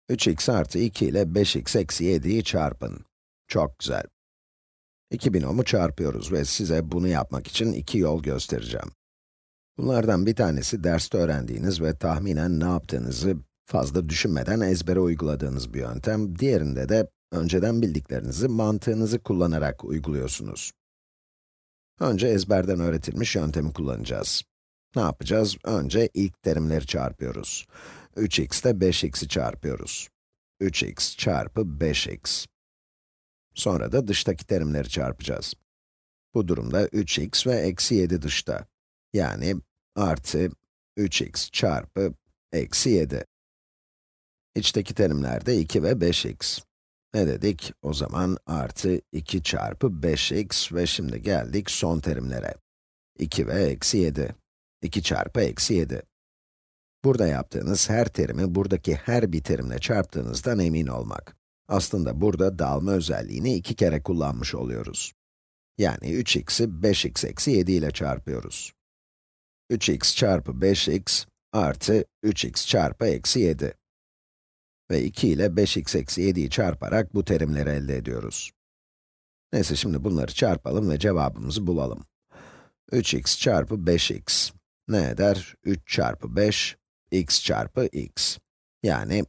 3x artı 2 ile 5x eksi 7'yi çarpın. Çok güzel. İki binomu çarpıyoruz ve size bunu yapmak için iki yol göstereceğim. Bunlardan bir tanesi derste öğrendiğiniz ve tahminen ne yaptığınızı fazla düşünmeden ezbere uyguladığınız bir yöntem. Diğerinde de önceden bildiklerinizi mantığınızı kullanarak uyguluyorsunuz. Önce ezberden öğretilmiş yöntemi kullanacağız. Ne yapacağız? Önce ilk terimleri çarpıyoruz. 3x ile 5x'i çarpıyoruz. 3x çarpı 5x. Sonra da dıştaki terimleri çarpacağız. Bu durumda 3x ve eksi 7 dışta. Yani artı 3x çarpı eksi 7. İçteki terimler de 2 ve 5x. Ne dedik? O zaman artı 2 çarpı 5x ve şimdi geldik son terimlere. 2 ve eksi 7. 2 çarpı eksi 7. Burada yaptığınız her terimi buradaki her bir terimle çarptığınızdan emin olmak. Aslında burada dağılma özelliğini iki kere kullanmış oluyoruz. Yani 3x'i 5x eksi 7 ile çarpıyoruz. 3x çarpı 5x artı 3x çarpı eksi 7. Ve 2 ile 5x eksi 7'yi çarparak bu terimleri elde ediyoruz. Neyse şimdi bunları çarpalım ve cevabımızı bulalım. 3x çarpı 5x ne eder? 3 çarpı 5, x çarpı x. Yani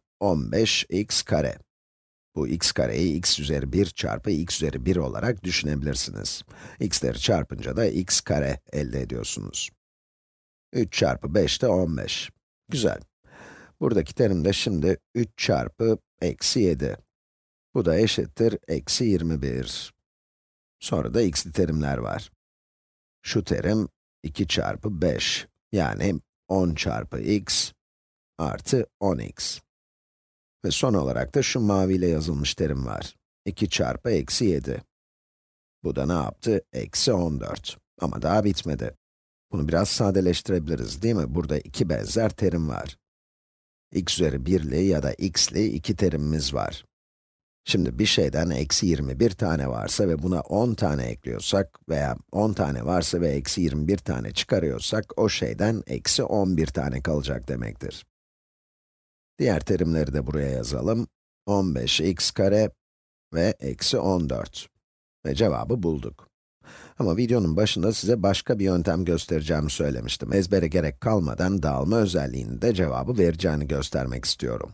15x kare. Bu x kareyi x üzeri 1 çarpı x üzeri 1 olarak düşünebilirsiniz. X'leri çarpınca da x kare elde ediyorsunuz. 3 çarpı 5 de 15. Güzel. Buradaki terim de şimdi 3 çarpı eksi 7. Bu da eşittir eksi 21. Sonra da x'li terimler var. Şu terim 2 çarpı 5, yani 10 çarpı x artı 10x. Ve son olarak da şu maviyle yazılmış terim var. 2 çarpı eksi 7. Bu da ne yaptı? Eksi 14. Ama daha bitmedi. Bunu biraz sadeleştirebiliriz, değil mi? Burada iki benzer terim var. X üzeri 1'li ya da x'li iki terimimiz var. Şimdi bir şeyden eksi 21 tane varsa ve buna 10 tane ekliyorsak veya 10 tane varsa ve eksi 21 tane çıkarıyorsak, o şeyden eksi 11 tane kalacak demektir. Diğer terimleri de buraya yazalım. 15x kare ve eksi 14. Ve cevabı bulduk. Ama videonun başında size başka bir yöntem göstereceğimi söylemiştim. Ezbere gerek kalmadan dağılma özelliğini de cevabı vereceğini göstermek istiyorum.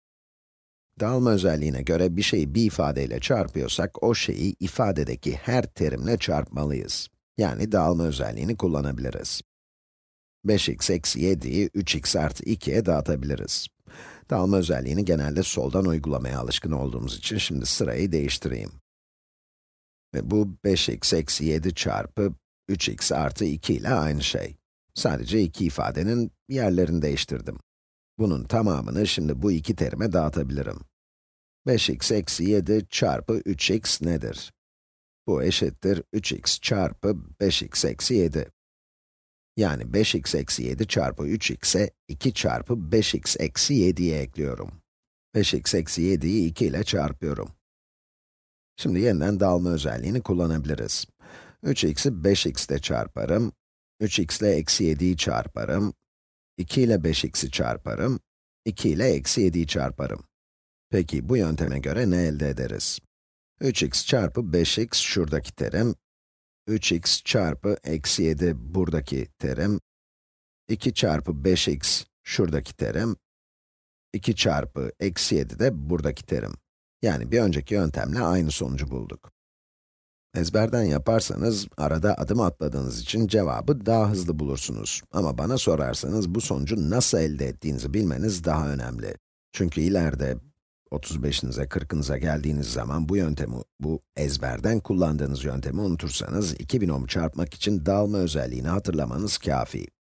Dağılma özelliğine göre bir şeyi bir ifadeyle çarpıyorsak, o şeyi ifadedeki her terimle çarpmalıyız. Yani dağılma özelliğini kullanabiliriz. 5x eksi 7'yi 3x artı 2'ye dağıtabiliriz. Dağılma özelliğini genelde soldan uygulamaya alışkın olduğumuz için şimdi sırayı değiştireyim. Ve bu 5x eksi 7 çarpı 3x artı 2 ile aynı şey. Sadece iki ifadenin yerlerini değiştirdim. Bunun tamamını şimdi bu iki terime dağıtabilirim. 5x eksi 7 çarpı 3x nedir? Bu eşittir 3x çarpı 5x eksi 7. Yani 5x eksi 7 çarpı 3x'e 2 çarpı 5x eksi 7'yi ekliyorum. 5x eksi 7'yi 2 ile çarpıyorum. Şimdi yeniden dağılma özelliğini kullanabiliriz. 3x'i 5x ile çarparım, 3x ile eksi 7'yi çarparım, 2 ile 5x'i çarparım, 2 ile eksi 7'yi çarparım. Peki bu yönteme göre ne elde ederiz? 3x çarpı 5x şuradaki terim, 3x çarpı eksi 7 buradaki terim, 2 çarpı 5x şuradaki terim, 2 çarpı eksi 7 de buradaki terim. Yani bir önceki yöntemle aynı sonucu bulduk. Ezberden yaparsanız, arada adım atladığınız için cevabı daha hızlı bulursunuz. Ama bana sorarsanız, bu sonucu nasıl elde ettiğinizi bilmeniz daha önemli. Çünkü ileride 35'inize, 40'ınıza geldiğiniz zaman bu ezberden kullandığınız yöntemi unutursanız, iki binomu çarpmak için dağılma özelliğini hatırlamanız kafi.